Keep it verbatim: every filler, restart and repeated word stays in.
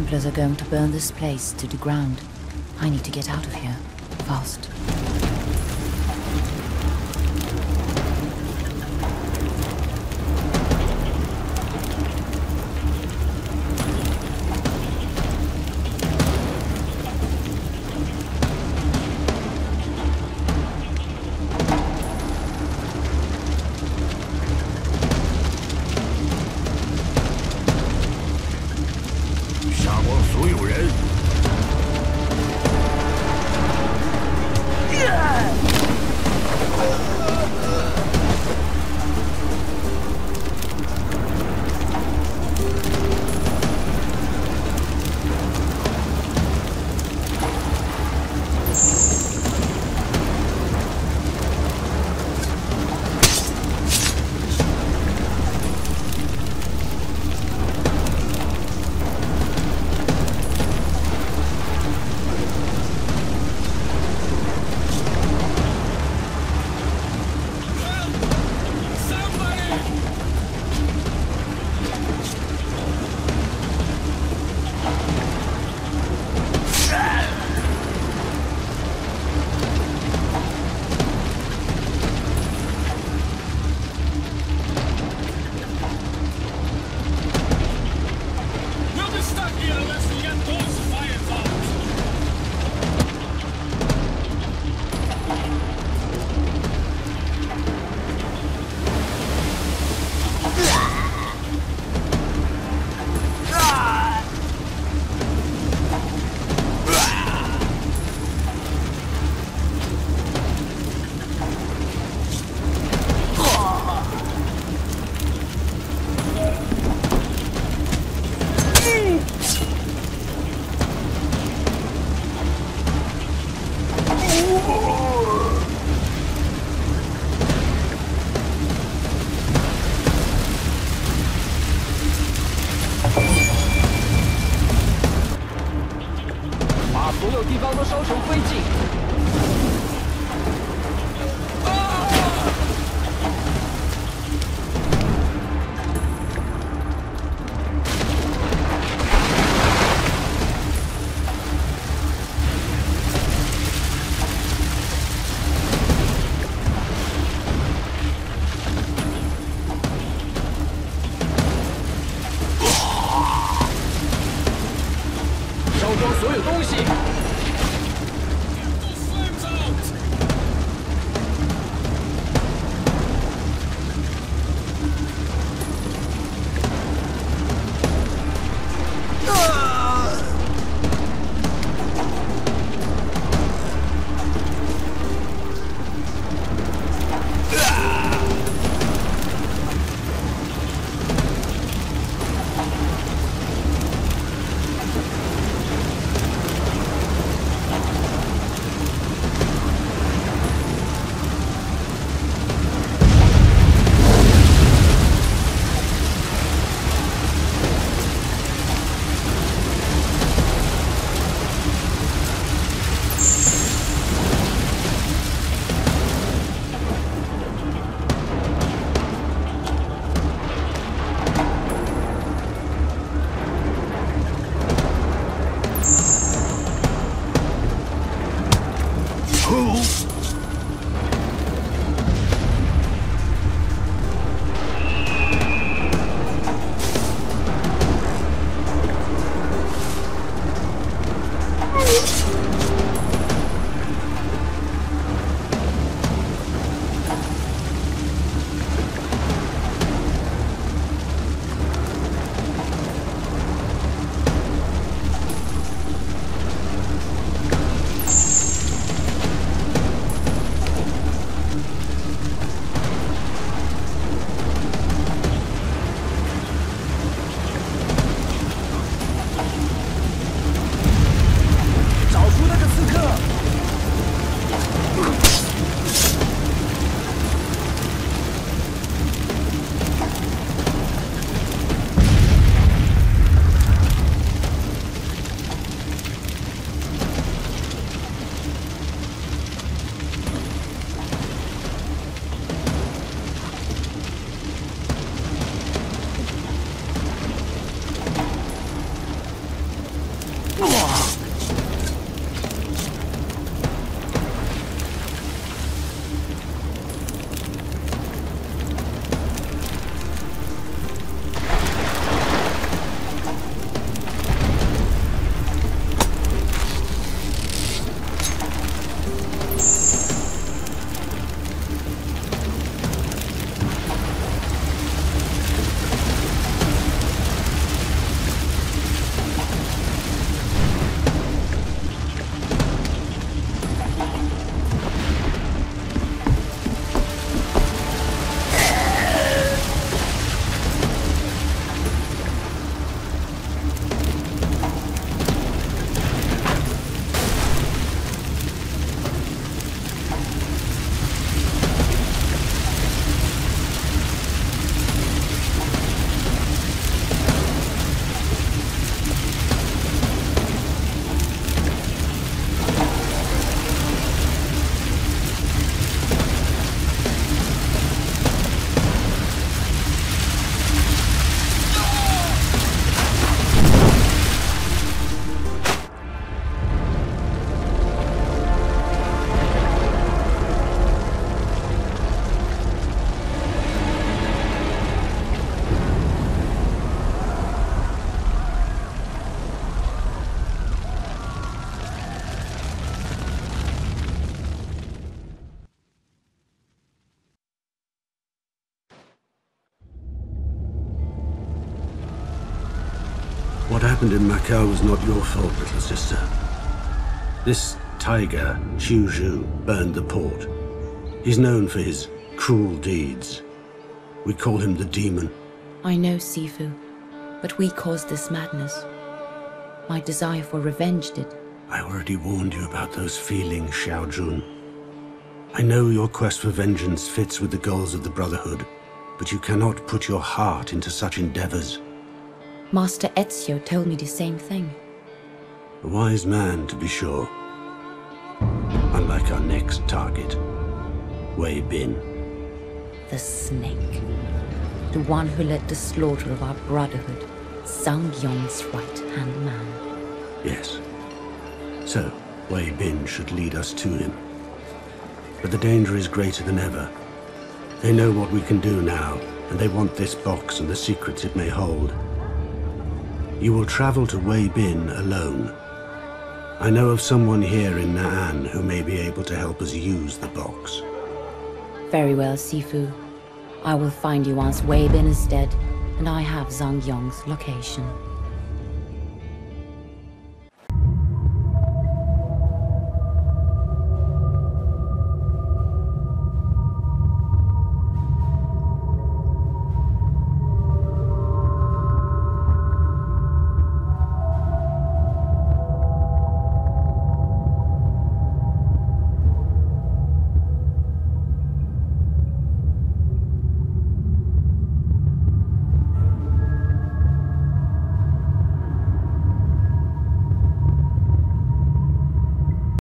Templars are going to burn this place to the ground. I need to get out of here. Fast. What happened in Macau was not your fault, little sister. This tiger, ⁶⁶ burned the port. He's known for his cruel deeds. We call him the demon. I know, Sifu, but we caused this madness. My desire for revenge did. I already warned you about those feelings, Xiaojun. I know your quest for vengeance fits with the goals of the Brotherhood, but you cannot put your heart into such endeavors. Master Ezio told me the same thing. A wise man, to be sure. Unlike our next target, Wei Bin. The snake. The one who led the slaughter of our Brotherhood. Zhang Yong's right-hand man. Yes. So, Wei Bin should lead us to him. But the danger is greater than ever. They know what we can do now, and they want this box and the secrets it may hold. You will travel to Wei Bin alone. I know of someone here in Na'an who may be able to help us use the box. Very well, Sifu. I will find you once Wei Bin is dead, and I have Zhang Yong's location.